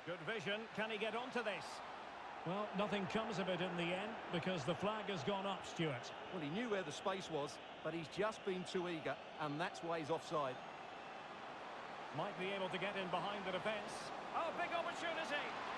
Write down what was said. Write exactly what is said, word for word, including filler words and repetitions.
Good vision. Can he get onto this? Well, nothing comes of it in the end because the flag has gone up, Stuart. Well, he knew where the space was, but he's just been too eager, and that's why he's offside. Might be able to get in behind the defence. Oh, big opportunity.